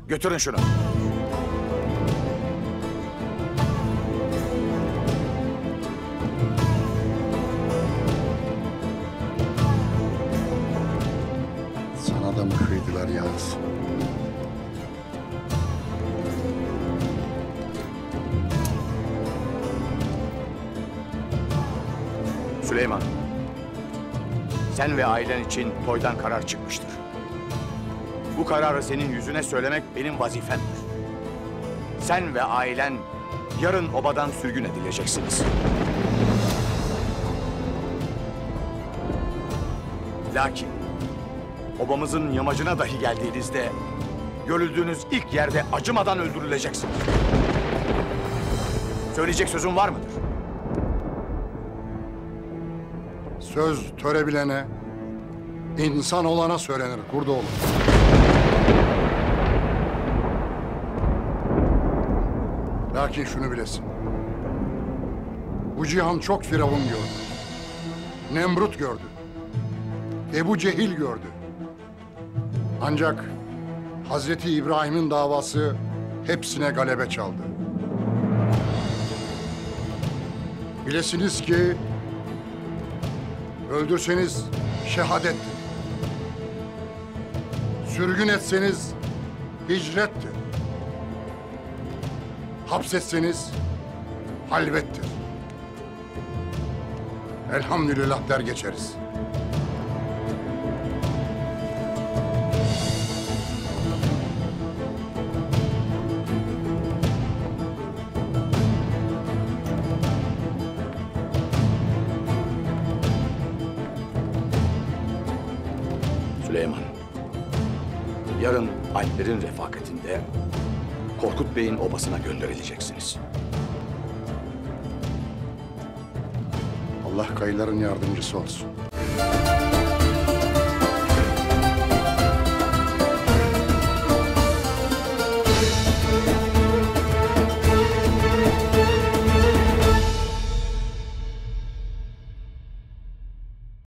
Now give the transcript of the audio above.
Götürün şunu. Sana da mı kıydılar Yağız? Süleyman, sen ve ailen için toydan karar çıkmıştır. Bu kararı senin yüzüne söylemek benim vazifemdir. Sen ve ailen yarın obadan sürgün edileceksiniz. Lakin obamızın yamacına dahi geldiğinizde görüldüğünüz ilk yerde acımadan öldürüleceksiniz. Söyleyecek sözün var mıdır? Söz töre bilene, insan olana söylenir Kurdoğlu. Lakin şunu bilesin. Bu cihan çok firavun gördü. Nemrut gördü. Ebu Cehil gördü. Ancak Hazreti İbrahim'in davası hepsine galebe çaldı. Bilesiniz ki öldürseniz şehadettir. Sürgün etseniz hicrettir. Hapsetseniz halvettir. Elhamdülillah der geçeriz. Süleyman, yarın Alplerin refakatinde Korkut Bey'in obasına gönderileceksiniz. Allah kayıların yardımcısı olsun.